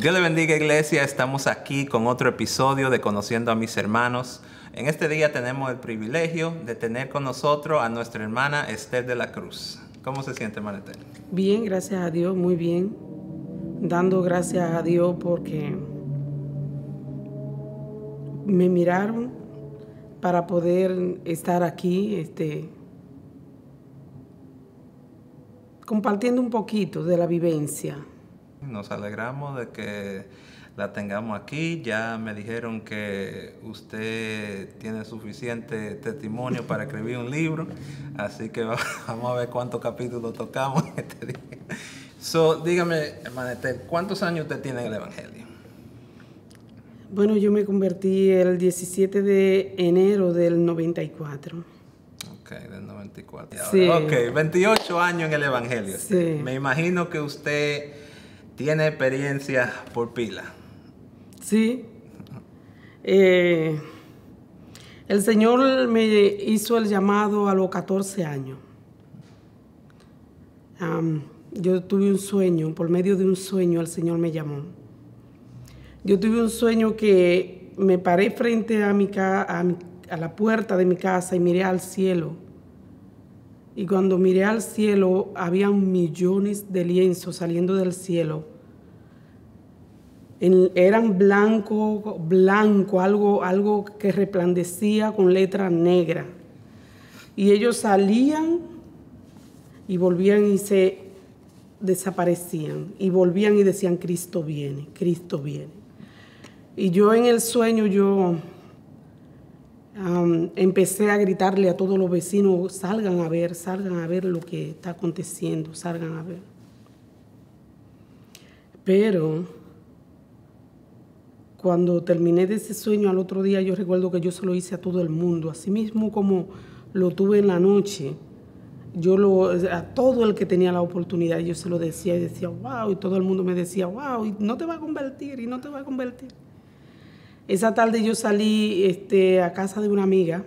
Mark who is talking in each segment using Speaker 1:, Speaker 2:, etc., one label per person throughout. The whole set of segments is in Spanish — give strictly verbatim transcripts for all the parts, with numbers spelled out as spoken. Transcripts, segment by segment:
Speaker 1: Dios le bendiga, iglesia. Estamos aquí con otro episodio de Conociendo a mis hermanos. En este día tenemos el privilegio de tener con nosotros a nuestra hermana Esther de la Cruz. ¿Cómo se siente, hermana Esther?
Speaker 2: Bien, gracias a Dios, muy bien. Dando gracias a Dios porque me miraron para poder estar aquí, este, compartiendo un poquito de la vivencia.
Speaker 1: Nos alegramos de que la tengamos aquí. Ya me dijeron que usted tiene suficiente testimonio para escribir un libro, así que vamos a ver cuántos capítulos tocamos en este día. So, dígame, hermana Esther, ¿cuántos años usted tiene en el Evangelio?
Speaker 2: Bueno, yo me convertí el diecisiete de enero del noventa y cuatro.
Speaker 1: Ok, del noventa y cuatro.
Speaker 2: Sí.
Speaker 1: Ok, veintiocho años en el Evangelio.
Speaker 2: Sí.
Speaker 1: Me imagino que usted tiene experiencia por pila.
Speaker 2: Sí. Eh, el Señor me hizo el llamado a los catorce años. Um, yo tuve un sueño, por medio de un sueño el Señor me llamó. Yo tuve un sueño que me paré frente a, mi, a, mi, a la puerta de mi casa y miré al cielo. Y cuando miré al cielo, había millones de lienzos saliendo del cielo. En, eran blanco, blanco, algo, algo que resplandecía con letra negra. Y ellos salían y volvían y se desaparecían. Y volvían y decían, Cristo viene, Cristo viene. Y yo en el sueño, yo um, empecé a gritarle a todos los vecinos, salgan a ver, salgan a ver lo que está aconteciendo, salgan a ver. Pero cuando terminé de ese sueño al otro día, yo recuerdo que yo se lo hice a todo el mundo, así mismo como lo tuve en la noche. Yo lo, a todo el que tenía la oportunidad, yo se lo decía y decía, wow, y todo el mundo me decía, wow, y no te va a convertir, y no te va a convertir. Esa tarde yo salí este, a casa de una amiga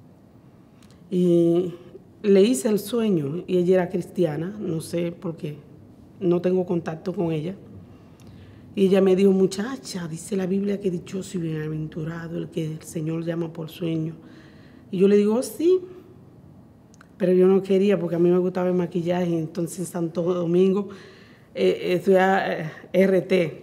Speaker 2: y le hice el sueño, y ella era cristiana, no sé por qué, no tengo contacto con ella. Y ella me dijo, muchacha, dice la Biblia que dichoso y bienaventurado el que el Señor llama por sueño. Y yo le digo, oh, sí, pero yo no quería porque a mí me gustaba el maquillaje. Entonces en Santo Domingo eh, estudiaba eh, R T.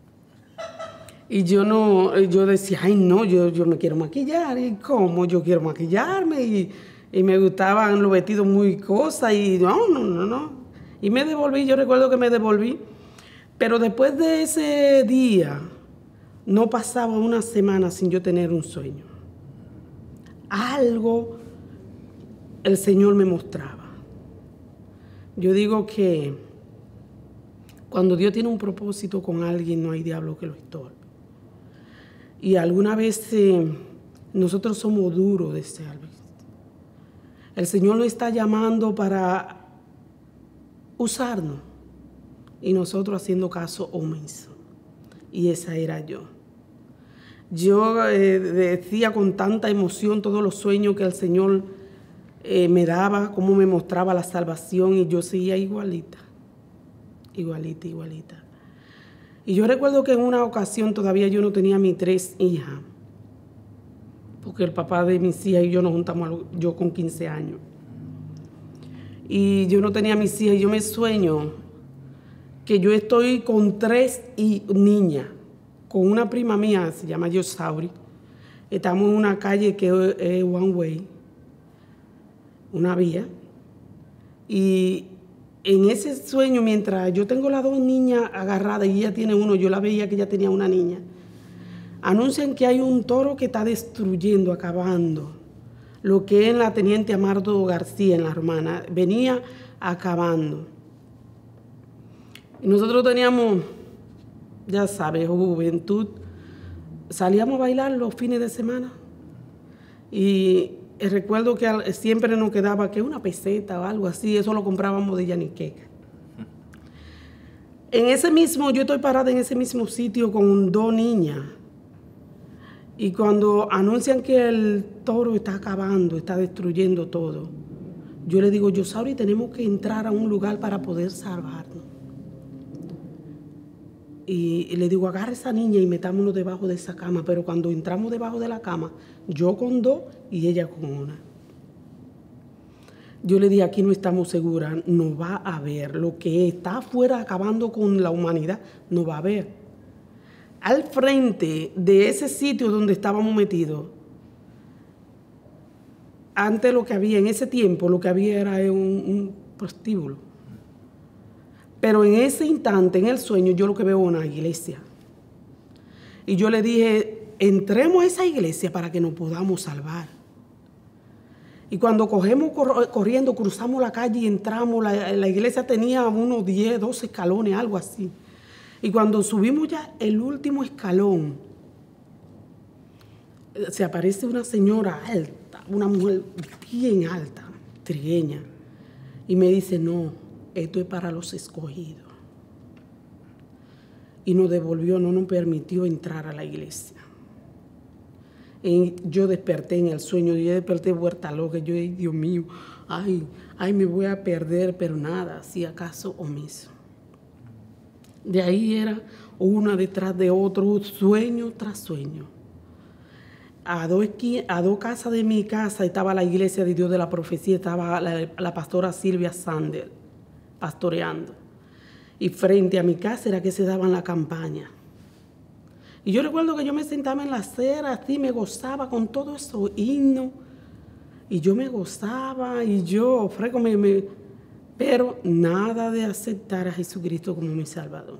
Speaker 2: Y yo no, yo decía, ay no, yo, yo me quiero maquillar. ¿Y cómo? Yo quiero maquillarme. Y, y me gustaban los vestidos muy cosas. Y no, no, no, no. Y me devolví, yo recuerdo que me devolví. Pero después de ese día, no pasaba una semana sin yo tener un sueño. Algo el Señor me mostraba. Yo digo que cuando Dios tiene un propósito con alguien, no hay diablo que lo estorbe. Y alguna vez eh, nosotros somos duros de servicio. El Señor nos está llamando para usarnos. Y nosotros haciendo caso omiso. Y esa era yo. Yo eh, decía con tanta emoción todos los sueños que el Señor eh, me daba, cómo me mostraba la salvación, y yo seguía igualita, igualita, igualita. Y yo recuerdo que en una ocasión todavía yo no tenía mis tres hijas, porque el papá de mis hijas y yo nos juntamos yo con quince años. Y yo no tenía mis hijas y yo me sueño que yo estoy con tres y niñas, con una prima mía, se llama Yosauri. Estamos en una calle que es one way, una vía. Y en ese sueño, mientras yo tengo las dos niñas agarradas y ella tiene uno, yo la veía que ella tenía una niña, anuncian que hay un toro que está destruyendo, acabando. Lo que es la teniente Amardo García en La Romana, venía acabando. Y nosotros teníamos, ya sabes, juventud, salíamos a bailar los fines de semana. Y recuerdo que siempre nos quedaba que una peseta o algo así, eso lo comprábamos de Yaniqueca. En ese mismo, yo estoy parada en ese mismo sitio con dos niñas. Y cuando anuncian que el toro está acabando, está destruyendo todo, yo le digo, Yosauri, tenemos que entrar a un lugar para poder salvarnos. y, y le digo, agarra a esa niña y metámonos debajo de esa cama. Pero cuando entramos debajo de la cama, yo con dos y ella con una. Yo le dije, aquí no estamos seguras, no va a haber. Lo que está afuera acabando con la humanidad, no va a haber. Al frente de ese sitio donde estábamos metidos, antes lo que había, en ese tiempo, lo que había era un, un prostíbulo. Pero en ese instante, en el sueño, yo lo que veo es una iglesia. Y yo le dije, entremos a esa iglesia para que nos podamos salvar. Y cuando cogemos cor corriendo, cruzamos la calle y entramos, la, la iglesia tenía unos diez, doce escalones, algo así. Y cuando subimos ya el último escalón, se aparece una señora alta, una mujer bien alta, trigueña, y me dice, no, esto es para los escogidos. Y nos devolvió, no nos permitió entrar a la iglesia. Y yo desperté en el sueño, yo desperté vuelta loca, yo, ay, Dios mío, ay, ay, me voy a perder, pero nada, si acaso omiso. De ahí era una detrás de otro, sueño tras sueño. A dos, a dos casas de mi casa estaba la iglesia de Dios de la Profecía, estaba la, la pastora Silvia Sander pastoreando. Y frente a mi casa era que se daban la campaña. Y yo recuerdo que yo me sentaba en la acera, así me gozaba con todo eso himno. Y yo me gozaba y yo, freco, me, me, pero nada de aceptar a Jesucristo como mi Salvador.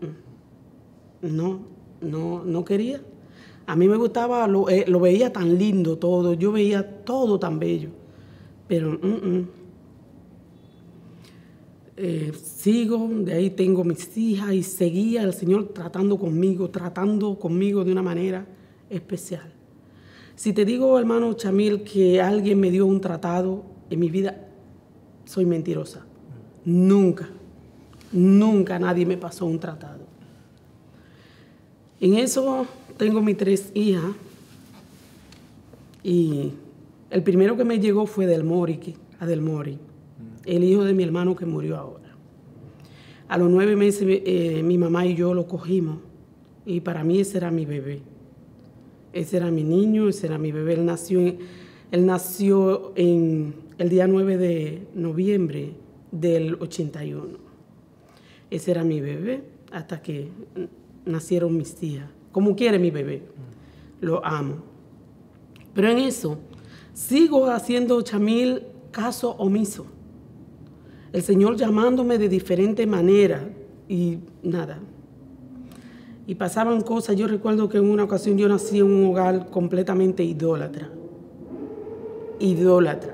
Speaker 2: No, no, no quería. A mí me gustaba, lo, eh, lo veía tan lindo todo, yo veía todo tan bello. Pero uh -uh. Eh, sigo, de ahí tengo mis hijas y seguía el Señor tratando conmigo, tratando conmigo de una manera especial. Si te digo, hermano Chamil, que alguien me dio un tratado en mi vida, soy mentirosa. Nunca, nunca nadie me pasó un tratado. En eso tengo mis tres hijas y el primero que me llegó fue Del Mori, Adel Mori, el hijo de mi hermano que murió ahora. A los nueve meses eh, mi mamá y yo lo cogimos y para mí ese era mi bebé. Ese era mi niño, ese era mi bebé. Él nació en, él nació en el día nueve de noviembre del ochenta y uno. Ese era mi bebé hasta que nacieron mis hijas. Como quiere mi bebé, lo amo. Pero en eso sigo haciendo, Chamil, caso omiso. El Señor llamándome de diferente manera y nada. Y pasaban cosas. Yo recuerdo que en una ocasión yo nací en un hogar completamente idólatra. Idólatra.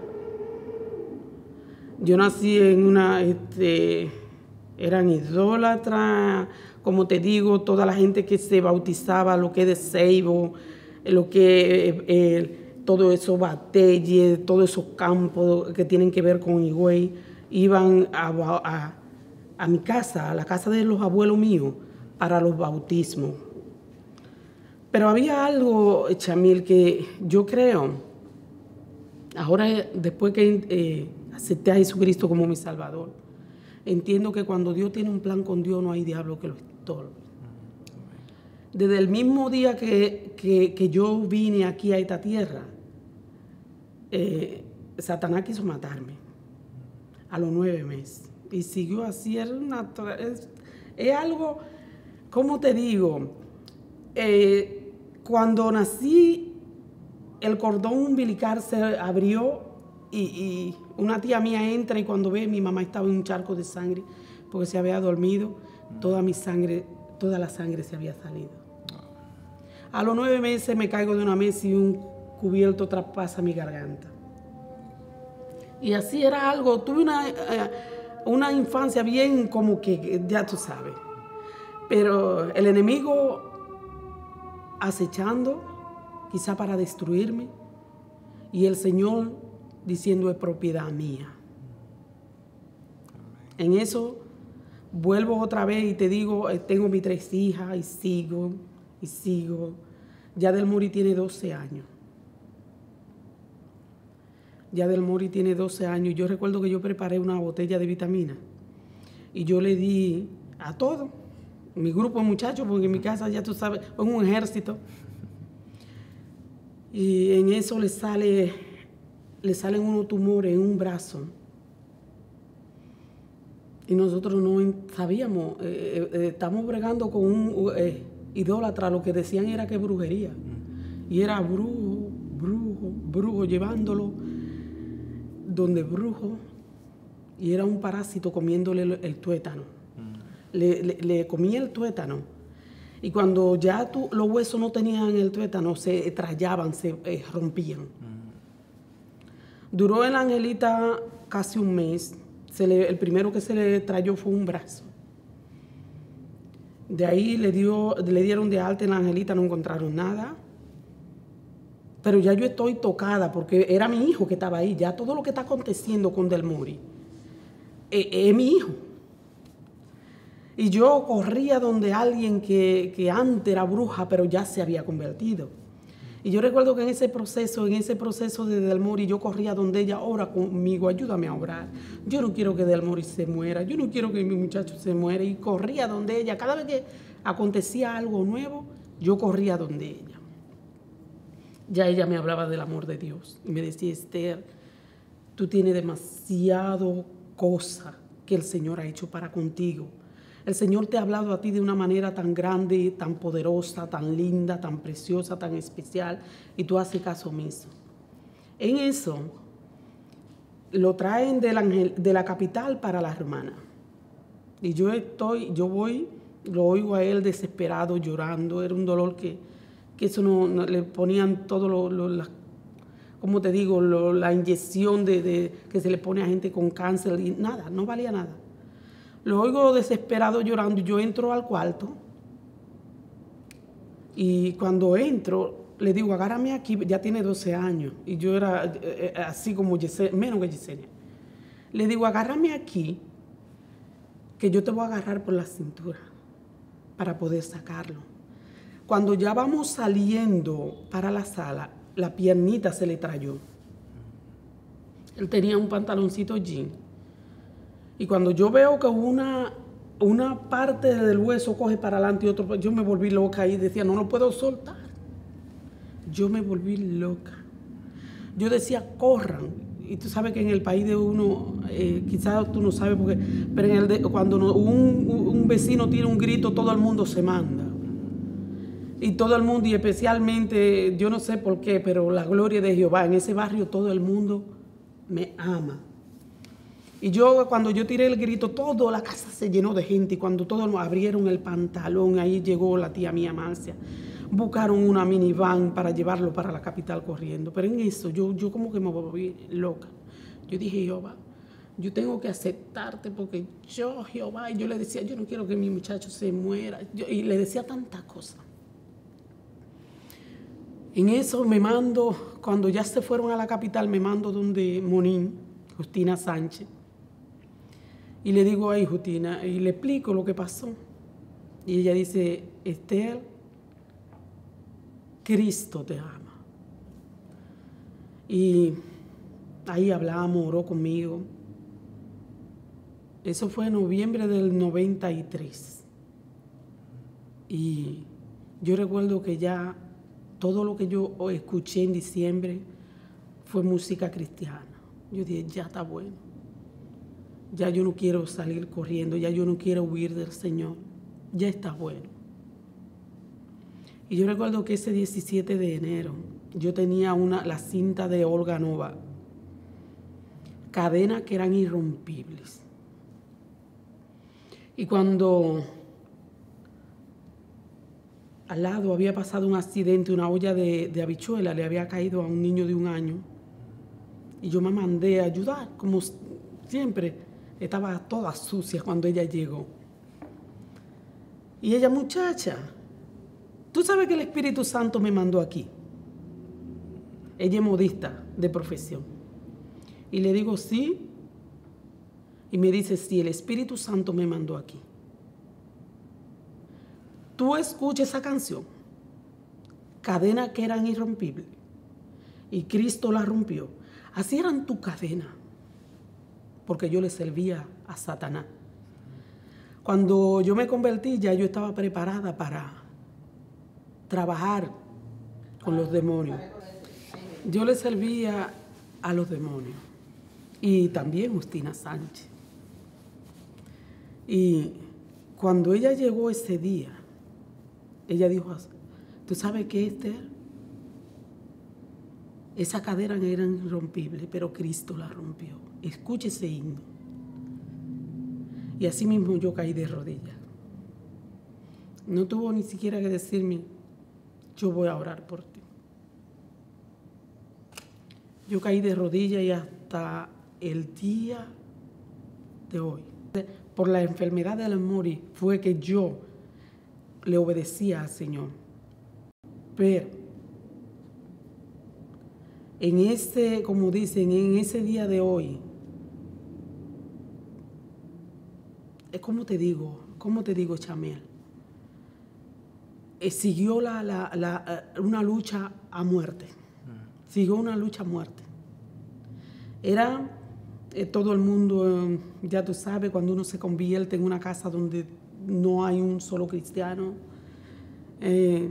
Speaker 2: Yo nací en una, este, eran idólatras, como te digo, toda la gente que se bautizaba, lo que es de Seibo, lo que eh, eh, todo eso batelle, todos esos campos que tienen que ver con Higüey, iban a, a, a mi casa, a la casa de los abuelos míos, para los bautismos. Pero había algo, Chamil, que yo creo, ahora después que eh, acepté a Jesucristo como mi Salvador, entiendo que cuando Dios tiene un plan con Dios no hay diablo que lo estorbe. Desde el mismo día que, que, que yo vine aquí a esta tierra, eh, Satanás quiso matarme a los nueve meses. Y siguió así, es, una, es, es algo, ¿cómo te digo? Eh, cuando nací, el cordón umbilical se abrió y, y una tía mía entra y cuando ve, mi mamá estaba en un charco de sangre porque se había dormido, toda mi sangre, toda la sangre se había salido. A los nueve meses me caigo de una mesa y un cubierto traspasa mi garganta. Y así era algo, tuve una, una infancia bien como que, ya tú sabes. Pero el enemigo acechando, quizá para destruirme, y el Señor diciendo es propiedad mía. En eso vuelvo otra vez y te digo, tengo mis tres hijas y sigo, y sigo. Ya Del Mori tiene doce años. Ya Del Mori tiene doce años. Yo recuerdo que yo preparé una botella de vitamina y yo le di a todo. mi grupo de muchachos, porque en mi casa ya tú sabes, es un ejército. Y en eso le sale, le salen unos tumores en un brazo. Y nosotros no sabíamos, eh, eh, estamos bregando con un eh, idólatra, lo que decían era que brujería. Y era brujo, brujo, brujo, llevándolo donde brujo. Y era un parásito comiéndole el, el tuétano. Mm. Le, le, le comía el tuétano. Y cuando ya tú, los huesos no tenían el tuétano, se trallaban, se eh, rompían. Mm. Duró el angelita casi un mes. Se le, el primero que se le trayó fue un brazo. De ahí le, dio, le dieron de alta en la angelita, no encontraron nada. Pero ya yo estoy tocada porque era mi hijo que estaba ahí. Ya todo lo que está aconteciendo con Del Mori es, es mi hijo. Y yo corría donde alguien que, que antes era bruja, pero ya se había convertido. Y yo recuerdo que en ese proceso, en ese proceso de Del Mori, yo corría donde ella, ora conmigo, ayúdame a orar. Yo no quiero que Del Mori se muera, yo no quiero que mi muchacho se muera. Y corría donde ella. Cada vez que acontecía algo nuevo, yo corría donde ella. Ya ella me hablaba del amor de Dios. Y me decía, Esther, tú tienes demasiado cosa que el Señor ha hecho para contigo. El Señor te ha hablado a ti de una manera tan grande, tan poderosa, tan linda, tan preciosa, tan especial, y tú haces caso omiso. En eso, lo traen del ángel, de la capital para la hermana. Y yo estoy, yo voy, lo oigo a él desesperado, llorando. Era un dolor que, que eso no, no le ponían todo lo, lo la, como te digo, lo, la inyección de, de, que se le pone a gente con cáncer, y nada, no valía nada. Lo oigo desesperado llorando y yo entro al cuarto y cuando entro le digo, agárrame aquí, ya tiene doce años y yo era eh, así como Yesenia, menos que Yesenia. Le digo, agárrame aquí que yo te voy a agarrar por la cintura para poder sacarlo. Cuando ya vamos saliendo para la sala, la piernita se le trayó. Él tenía un pantaloncito jean. Y cuando yo veo que una, una parte del hueso coge para adelante y otro, yo me volví loca y decía, no lo puedo soltar. Yo me volví loca. Yo decía, corran. Y tú sabes que en el país de uno, eh, quizás tú no sabes, porque, pero en el de, cuando no, un, un vecino tiene un grito, todo el mundo se manda. Y todo el mundo, y especialmente, yo no sé por qué, pero la gloria de Jehová, en ese barrio todo el mundo me ama. Y yo, cuando yo tiré el grito, toda la casa se llenó de gente. Y cuando todos abrieron el pantalón, ahí llegó la tía mía Marcia. Buscaron una minivan para llevarlo para la capital corriendo. Pero en eso, yo, yo como que me volví loca. Yo dije, Jehová, yo tengo que aceptarte porque yo, Jehová, y yo le decía, yo no quiero que mi muchacho se muera. Yo, y le decía tantas cosas. En eso me mando, cuando ya se fueron a la capital, me mando donde Monín, Justina Sánchez. Y le digo a Justina, y le explico lo que pasó. Y ella dice, Esther, Cristo te ama. Y ahí hablamos, oró conmigo. Eso fue en noviembre del noventa y tres. Y yo recuerdo que ya todo lo que yo escuché en diciembre fue música cristiana. Yo dije, ya está bueno. Ya yo no quiero salir corriendo, ya yo no quiero huir del Señor. Ya está bueno. Y yo recuerdo que ese diecisiete de enero yo tenía una, la cinta de Olga Nova, cadenas que eran irrompibles. Y cuando al lado había pasado un accidente, una olla de, de habichuela le había caído a un niño de un año. Y yo me mandé a ayudar, como siempre. Estaba toda sucia cuando ella llegó. Y ella, muchacha, ¿tú sabes que el Espíritu Santo me mandó aquí? Ella es modista de profesión. Y le digo, sí. Y me dice, sí, el Espíritu Santo me mandó aquí. Tú escuchas esa canción, cadenas que eran irrompibles, y Cristo la rompió. Así eran tus cadenas, porque yo le servía a Satanás. Cuando yo me convertí, ya yo estaba preparada para trabajar con los demonios. Yo le servía a los demonios y también Justina Sánchez. Y cuando ella llegó ese día, ella dijo, ¿tú sabes qué, Esther? Esa cadena era irrompible, pero Cristo la rompió. Escuche ese himno. Y así mismo yo caí de rodillas. No tuvo ni siquiera que decirme, yo voy a orar por ti. Yo caí de rodillas y hasta el día de hoy, por la enfermedad del Mori, fue que yo le obedecía al Señor. Pero en ese, como dicen, en ese día de hoy, es como te digo, como te digo, Chamiel, eh, siguió la, la, la, una lucha a muerte. Siguió una lucha a muerte. Era eh, todo el mundo, eh, ya tú sabes, cuando uno se convierte en una casa donde no hay un solo cristiano, eh,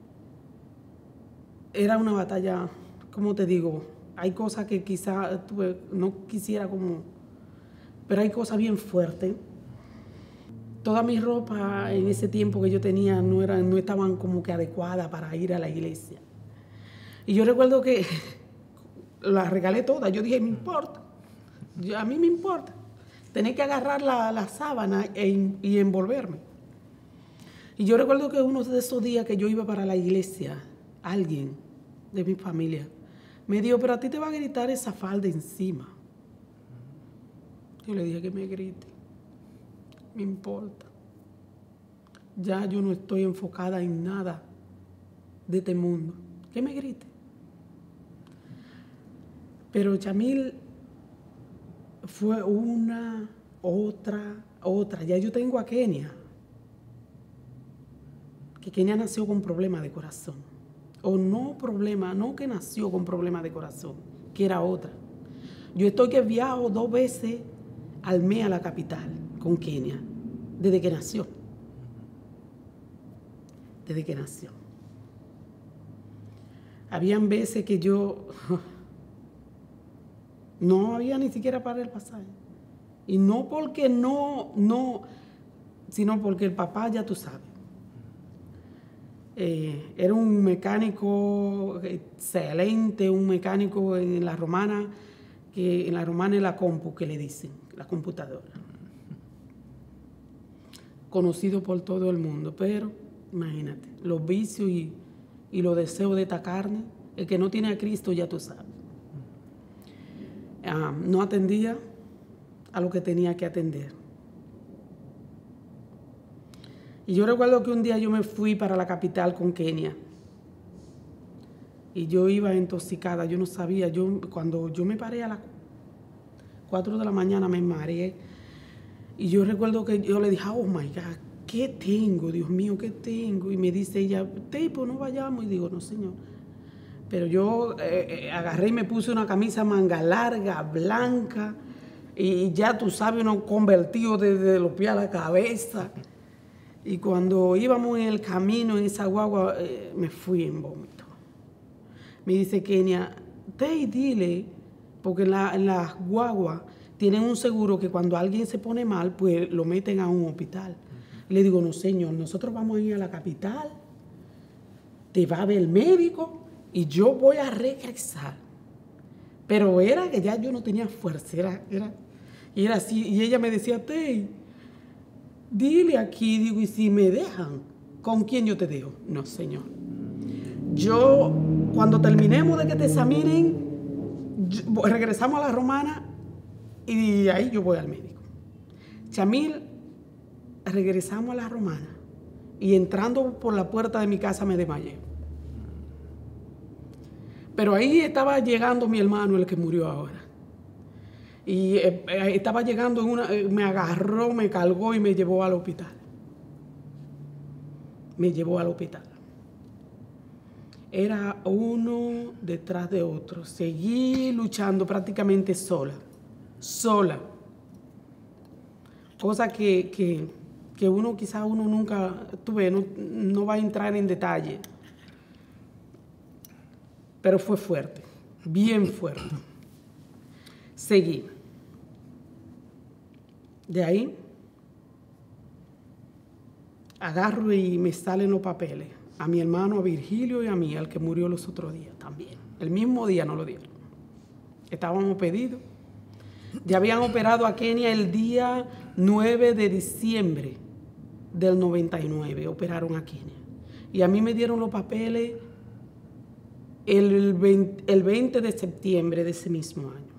Speaker 2: era una batalla, como te digo, hay cosas que quizá tuve, no quisiera como, pero hay cosas bien fuertes. Toda mi ropa en ese tiempo que yo tenía no, era, no estaban como que adecuadas para ir a la iglesia. Y yo recuerdo que la regalé toda. Yo dije, me importa. Yo, a mí me importa. Tenía que agarrar la, la sábana e, y envolverme. Y yo recuerdo que uno de esos días que yo iba para la iglesia, alguien de mi familia me dijo, pero a ti te va a gritar esa falda encima. Yo le dije que me grite. Me importa. Ya yo no estoy enfocada en nada de este mundo. Que me grite. Pero Chamil fue una, otra, otra. Ya yo tengo a Kenia. Que Kenia nació con problemas de corazón. O no problema, no que nació con problemas de corazón, que era otra. Yo estoy que viajo dos veces al mes a la capital con Kenia, desde que nació. Desde que nació. Habían veces que yo no había ni siquiera para el pasaje. Y no porque no, no, sino porque el papá, ya tú sabes, eh, era un mecánico excelente, un mecánico en la romana, que en la romana es la compu, que le dicen, la computadora. Conocido por todo el mundo, pero imagínate, los vicios y, y los deseos de esta carne, el que no tiene a Cristo, ya tú sabes. Ah, no atendía a lo que tenía que atender. Y yo recuerdo que un día yo me fui para la capital con Kenia. Y yo iba intoxicada, yo no sabía. Yo, cuando yo me paré a las cuatro de la mañana me mareé. Y yo recuerdo que yo le dije, oh my God, ¿qué tengo? Dios mío, ¿qué tengo? Y me dice ella, tipo, no vayamos. Y digo, no, señor. Pero yo eh, eh, agarré y me puse una camisa manga larga, blanca. Y ya tú sabes, uno convertido desde los pies a la cabeza. Y cuando íbamos en el camino, en esa guagua, eh, me fui en vómito. Me dice Kenia, te y dile, porque en las la guaguas tienen un seguro que cuando alguien se pone mal, pues lo meten a un hospital. Uh-huh. Le digo, no señor, nosotros vamos a ir a la capital, te va a ver el médico y yo voy a regresar. Pero era que ya yo no tenía fuerza, era, era, y era así, y ella me decía, Tey, dile aquí, digo, y si me dejan, ¿con quién yo te dejo? No, señor. Yo, cuando terminemos de que te examinen, yo, regresamos a la romana y ahí yo voy al médico. Chamil, regresamos a la romana y entrando por la puerta de mi casa me desmayé. Pero ahí estaba llegando mi hermano, el que murió ahora. Y eh, estaba llegando, en una, eh, me agarró, me cargó y me llevó al hospital. Me llevó al hospital. Era uno detrás de otro. Seguí luchando prácticamente sola. Sola. Cosa que, que que uno quizás uno nunca, tú ves, no, no va a entrar en detalle. Pero fue fuerte, bien fuerte. Seguí. De ahí, agarro y me salen los papeles. A mi hermano, a Virgilio y a mí, al que murió los otros días también. El mismo día no lo dieron. Estábamos pedidos. Ya habían operado a Kenia el día nueve de diciembre del noventa y nueve. Operaron a Kenia. Y a mí me dieron los papeles el veinte, el veinte de septiembre de ese mismo año.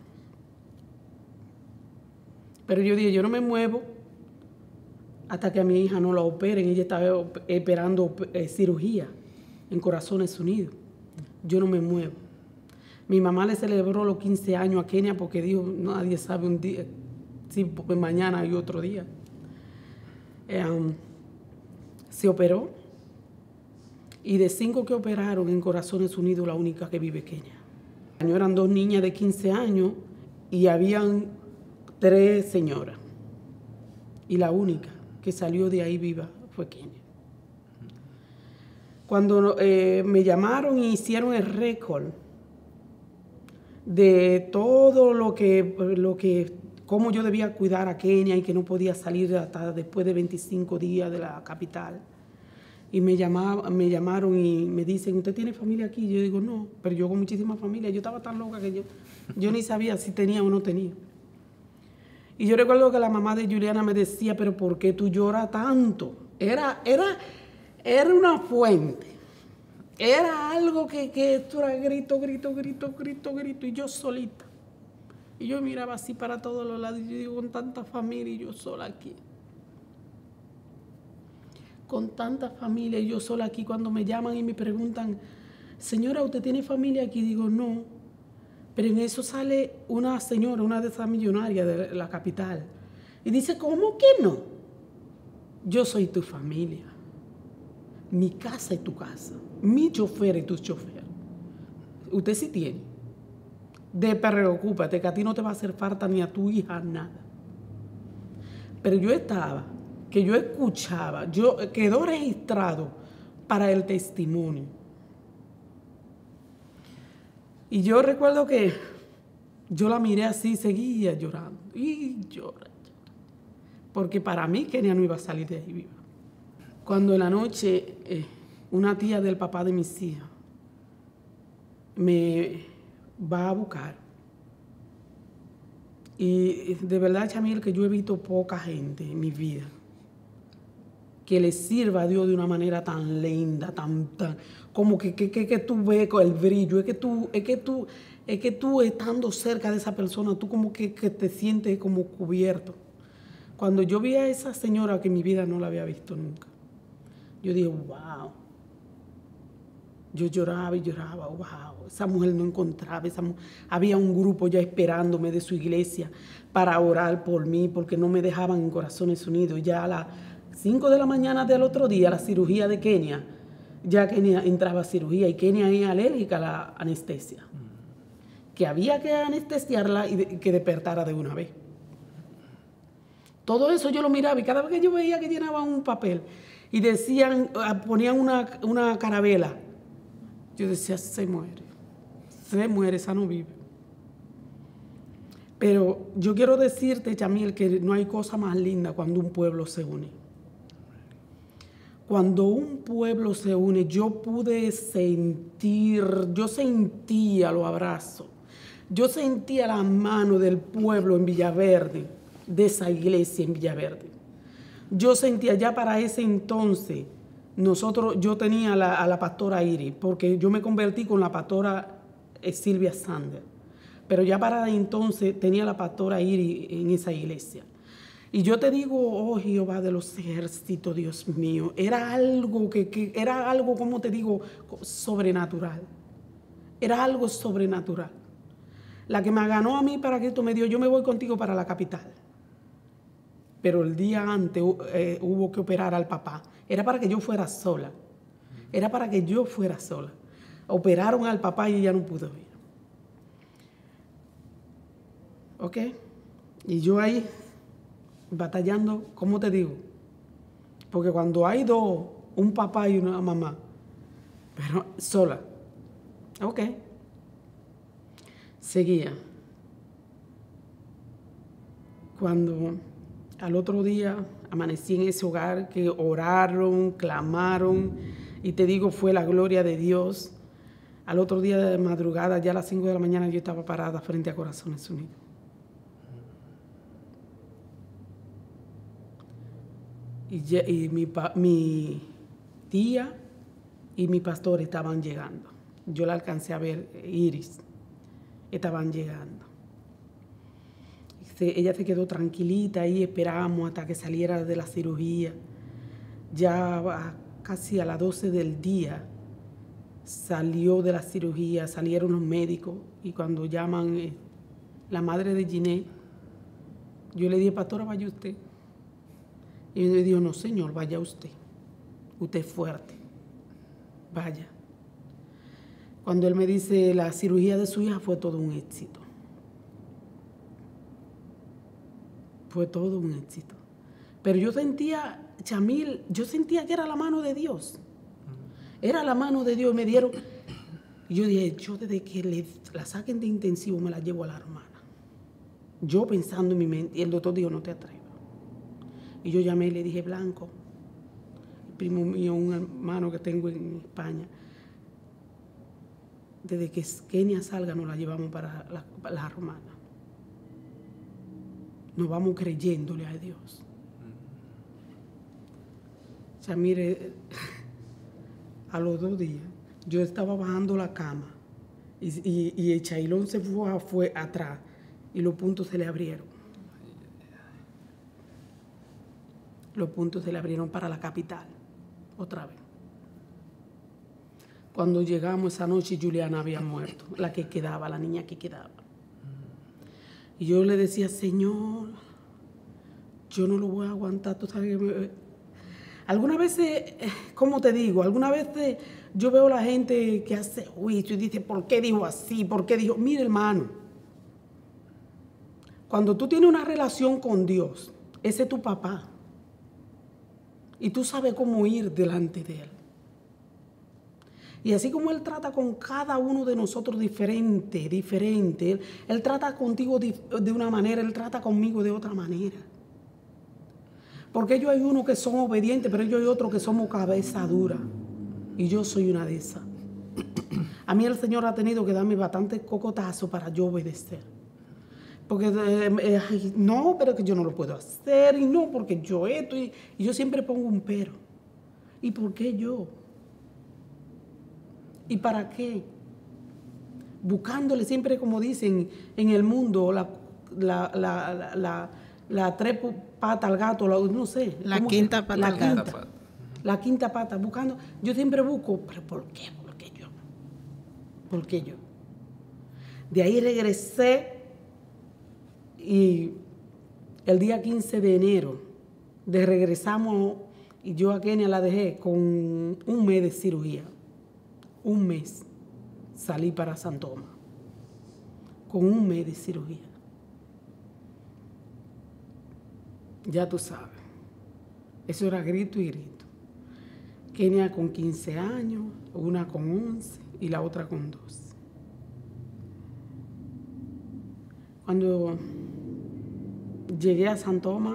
Speaker 2: Pero yo dije, yo no me muevo hasta que a mi hija no la operen. Ella estaba esperando eh, cirugía en Corazones Unidos. Yo no me muevo. Mi mamá le celebró los quince años a Kenia porque dijo, nadie sabe un día, si sí, mañana hay otro día. Eh, um, se operó y de cinco que operaron en Corazones Unidos, la única que vive Kenia. Eran dos niñas de quince años y habían tres señoras. Y la única que salió de ahí viva fue Kenia. Cuando eh, me llamaron y hicieron el récord de todo lo que, lo que, cómo yo debía cuidar a Kenia y que no podía salir hasta después de veinticinco días de la capital. Y me, llamaba, me llamaron y me dicen, ¿usted tiene familia aquí? Yo digo, no, pero yo con muchísima familia. Yo estaba tan loca que yo, yo ni sabía si tenía o no tenía. Y yo recuerdo que la mamá de Juliana me decía, pero ¿por qué tú lloras tanto? Era, era, era una fuente. Era algo que, que esto era grito, grito, grito, grito, grito, y yo solita. Y yo miraba así para todos los lados, y yo digo, con tanta familia y yo sola aquí. Con tanta familia y yo sola aquí, cuando me llaman y me preguntan, señora, ¿usted tiene familia aquí? Digo, no. Pero en eso sale una señora, una de esas millonarias de la capital, y dice, ¿cómo que no? Yo soy tu familia. Mi casa es tu casa. Mi chofer es tu chofer. Usted sí tiene. De preocúpate, que a ti no te va a hacer falta ni a tu hija nada. Pero yo estaba, que yo escuchaba, yo quedó registrado para el testimonio. Y yo recuerdo que yo la miré así, seguía llorando. Y llora, llora. Porque para mí Kenia no iba a salir de ahí viva. Cuando en la noche eh, una tía del papá de mis hijas me va a buscar. Y de verdad, Chamil, que yo he visto poca gente en mi vida que le sirva a Dios de una manera tan linda, tan, tan como que, que, que, que tú ves con el brillo, es que tú, es que tú, es que tú estando cerca de esa persona, tú como que, que te sientes como cubierto. Cuando yo vi a esa señora que en mi vida no la había visto nunca, yo dije, wow. Yo lloraba y lloraba, wow. Esa mujer no encontraba, esa mujer, había un grupo ya esperándome de su iglesia para orar por mí, porque no me dejaban en Corazones Unidos. Ya a las cinco de la mañana del otro día, la cirugía de Kenia, ya Kenia entraba a cirugía y Kenia es alérgica a la anestesia. Que había que anestesiarla y de, que despertara de una vez. Todo eso yo lo miraba y cada vez que yo veía que llenaban un papel y decían, ponían una, una carabela, yo decía, se muere, se muere, esa no vive. Pero yo quiero decirte, Chamil, que no hay cosa más linda cuando un pueblo se une. Cuando un pueblo se une, yo pude sentir, yo sentía los abrazos, yo sentía la mano del pueblo en Villaverde, de esa iglesia en Villaverde. Yo sentía ya para ese entonces, nosotros, yo tenía la, a la pastora Iris, porque yo me convertí con la pastora eh, Silvia Sander, pero ya para entonces tenía la pastora Iris en esa iglesia. Y yo te digo, oh Jehová de los ejércitos, Dios mío, era algo que, que era algo, como te digo, sobrenatural. Era algo sobrenatural. La que me ganó a mí para que esto me dio, yo me voy contigo para la capital. Pero el día antes eh, hubo que operar al papá. Era para que yo fuera sola. Era para que yo fuera sola. Operaron al papá y ella no pudo ir. ¿Ok? Y yo ahí batallando, ¿cómo te digo? Porque cuando hay dos, un papá y una mamá, pero sola, ok, seguía. Cuando al otro día amanecí en ese hogar, que oraron, clamaron, y te digo, fue la gloria de Dios. Al otro día de madrugada, ya a las cinco de la mañana, yo estaba parada frente a Corazones Unidos. Y, ya, y mi, mi tía y mi pastor estaban llegando. Yo la alcancé a ver, Iris, estaban llegando. Se, ella se quedó tranquilita y esperamos hasta que saliera de la cirugía. Ya a, casi a las doce del día salió de la cirugía, salieron los médicos, y cuando llaman eh, la madre de Ginette, yo le dije, pastora, vaya usted. Y me dijo, no señor, vaya usted, usted es fuerte, vaya. Cuando él me dice, la cirugía de su hija fue todo un éxito, fue todo un éxito. Pero yo sentía, Chamil, yo sentía que era la mano de Dios, era la mano de Dios. Me dieron, y yo dije, yo desde que le, la saquen de intensivo me la llevo a la hermana. Yo pensando en mi mente, y el doctor dijo, no te atrevas. Y yo llamé y le dije, Blanco, el primo mío, un hermano que tengo en España, desde que Kenia salga nos la llevamos para la, para la hermana. Nos vamos creyéndole a Dios. O sea, mire, a los dos días, yo estaba bajando la cama y, y, y el chailón se fue, fue atrás y los puntos se le abrieron. Los puntos se le abrieron para la capital, otra vez. Cuando llegamos esa noche, Juliana había muerto, la que quedaba, la niña que quedaba. Y yo le decía, Señor, yo no lo voy a aguantar, tú sabes que me... Algunas veces, ¿cómo te digo? Algunas veces yo veo a la gente que hace juicio y dice, ¿por qué dijo así? ¿Por qué dijo? Mire, hermano, cuando tú tienes una relación con Dios, ese es tu papá. Y tú sabes cómo ir delante de Él. Y así como Él trata con cada uno de nosotros diferente, diferente, Él, él trata contigo de, de una manera, Él trata conmigo de otra manera. Porque ellos hay unos que son obedientes, pero ellos hay otros que somos cabeza dura. Y yo soy una de esas. A mí el Señor ha tenido que darme bastante cocotazo para yo obedecer. Porque eh, eh, no, pero que yo no lo puedo hacer, y no, porque yo esto, y, y yo siempre pongo un pero. ¿Y por qué yo? ¿Y para qué? Buscándole siempre, como dicen en el mundo, la, la, la, la, la, la tres patas al gato, la, no sé.
Speaker 3: La quinta pata al gato.
Speaker 2: Quinta, la quinta pata, buscando. Yo siempre busco, pero ¿por qué? ¿Por qué yo? ¿Por qué yo? De ahí regresé. Y el día quince de enero de regresamos, y yo a Kenia la dejé con un mes de cirugía. Un mes salí para San Tomás con un mes de cirugía. Ya tú sabes, eso era grito y grito. Kenia con quince años, una con once y la otra con doce. Cuando llegué a San Tomás,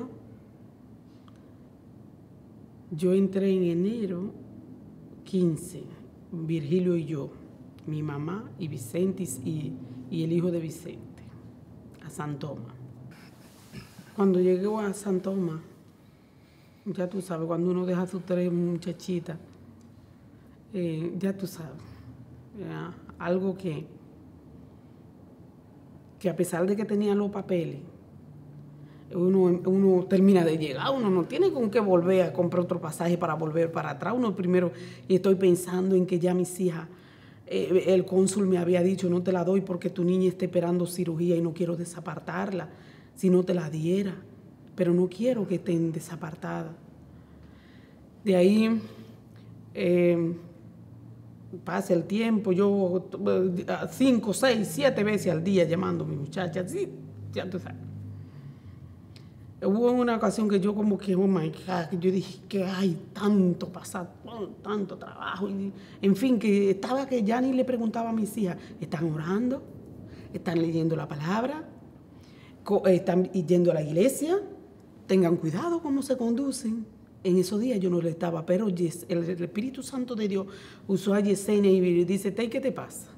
Speaker 2: yo entré en enero quince, Virgilio y yo, mi mamá y Vicente y, y el hijo de Vicente, a San Tomás. Cuando llegué a San Tomás, ya tú sabes, cuando uno deja a sus tres muchachitas, eh, ya tú sabes, ya, algo que, que a pesar de que tenían los papeles, Uno, uno termina de llegar, uno no tiene con qué volver a comprar otro pasaje para volver para atrás. Uno primero, y estoy pensando en que ya mis hijas, eh, el cónsul me había dicho, no te la doy porque tu niña está esperando cirugía y no quiero desapartarla, si no te la diera, pero no quiero que estén desapartadas. De ahí eh, pasa el tiempo, yo cinco, seis, siete veces al día llamando a mi muchacha, sí, ya tú sabes. Hubo una ocasión que yo como que, oh my God, que yo dije que hay tanto pasar, tanto trabajo. Y, en fin, que estaba que ya ni le preguntaba a mis hijas, ¿están orando? ¿Están leyendo la palabra? ¿Están yendo a la iglesia? Tengan cuidado cómo se conducen. En esos días yo no le estaba, pero el, el Espíritu Santo de Dios usó a Yesenia y le dice, Tey, ¿qué te pasa?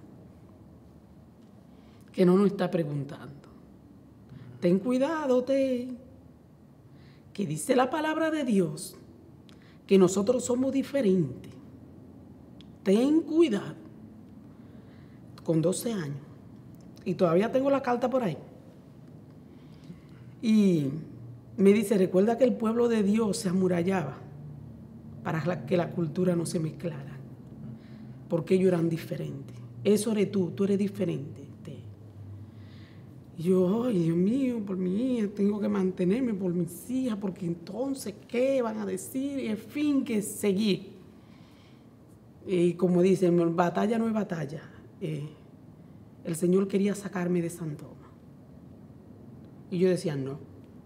Speaker 2: Que no nos está preguntando. Ten cuidado, Tey, que dice la palabra de Dios, que nosotros somos diferentes. Ten cuidado. Con doce años. Y todavía tengo la carta por ahí. Y me dice, recuerda que el pueblo de Dios se amurallaba para que la cultura no se mezclara. Porque ellos eran diferentes. Eso eres tú, tú eres diferente. Y yo, ay, Dios mío, por mi hija, tengo que mantenerme por mis hijas, porque entonces, ¿qué van a decir? Y en fin, que seguir. Y como dicen, batalla no es batalla. Eh, el Señor quería sacarme de San Tomás. Y yo decía, no.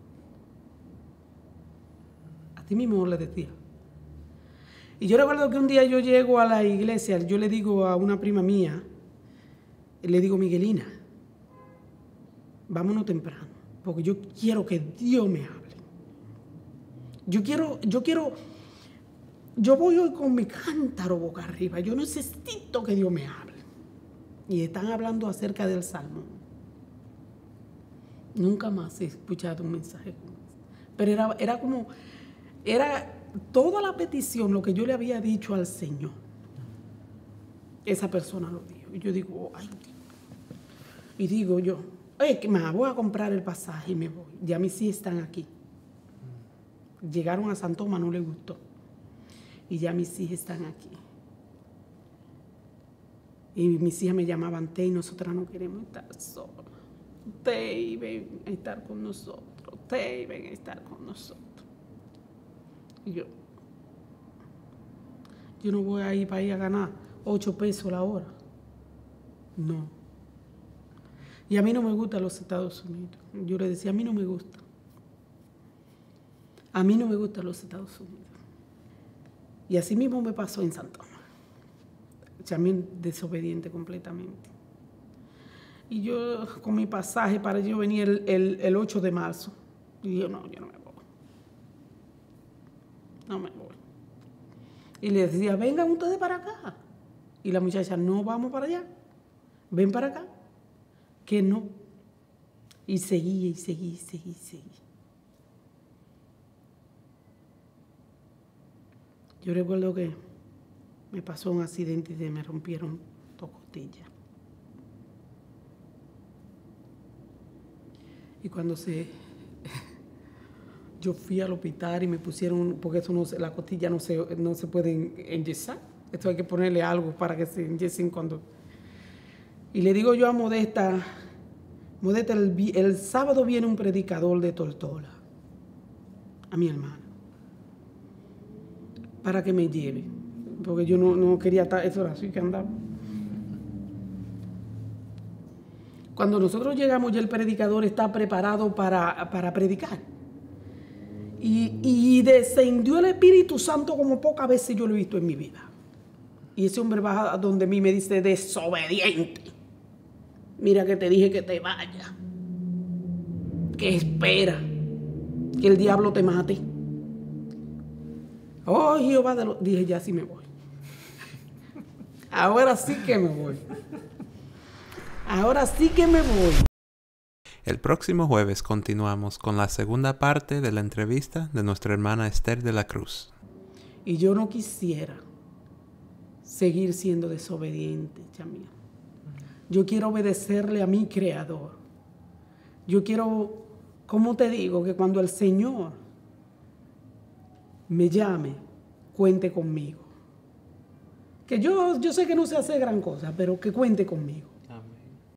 Speaker 2: A ti mismo le decía. Y yo recuerdo que un día yo llego a la iglesia, yo le digo a una prima mía, le digo, Miguelina, vámonos temprano, porque yo quiero que Dios me hable. Yo quiero, yo quiero, yo voy hoy con mi cántaro boca arriba, yo necesito que Dios me hable. Y están hablando acerca del Salmo. Nunca más he escuchado un mensaje como ese. Pero era, era como, era toda la petición, lo que yo le había dicho al Señor. Esa persona lo dijo. Y yo digo, ay, Dios. Y digo yo, oye, ¿qué más? Voy a comprar el pasaje y me voy. Ya mis hijas están aquí. Llegaron a San Tomás, no les gustó. Y ya mis hijas están aquí. Y mis hijas me llamaban, Tey, nosotras no queremos estar solas. Tey, ven a estar con nosotros. Tey, ven a estar con nosotros. Y yo, yo no voy a ir para ir a ganar ocho pesos la hora. No. Y a mí no me gustan los Estados Unidos. Yo le decía, a mí no me gusta. A mí no me gustan los Estados Unidos. Y así mismo me pasó en San Tomás. También desobediente completamente. Y yo con mi pasaje para yo venir el, el, el ocho de marzo. Y yo, no, yo no me voy. No me voy. Y le decía, vengan ustedes para acá. Y la muchacha, no vamos para allá. Ven para acá. Que no. Y seguí, y seguí, y seguí, y seguí. Yo recuerdo que me pasó un accidente y me rompieron dos costillas. Y cuando se... yo fui al hospital y me pusieron, porque eso no, la costilla no se, no se puede enyesar. Esto hay que ponerle algo para que se enyesen cuando... Y le digo yo a Modesta, Modesta, el, el sábado viene un predicador de Tortola, a mi hermana, para que me lleve, porque yo no, no quería estar, eso era así que andaba. Cuando nosotros llegamos ya el predicador está preparado para, para predicar. Y, y descendió el Espíritu Santo como pocas veces yo lo he visto en mi vida. Y ese hombre va donde mí me dice, desobediente. Mira que te dije que te vaya. Que espera que el diablo te mate. Oh, Jehová de los... Dije, ya sí me voy. Ahora sí que me voy. Ahora sí que me voy.
Speaker 1: El próximo jueves continuamos con la segunda parte de la entrevista de nuestra hermana Esther de la Cruz.
Speaker 2: Y yo no quisiera seguir siendo desobediente, Chamía. Yo quiero obedecerle a mi Creador. Yo quiero, ¿cómo te digo? Que cuando el Señor me llame, cuente conmigo. Que yo, yo sé que no sé hacer gran cosa, pero que cuente conmigo.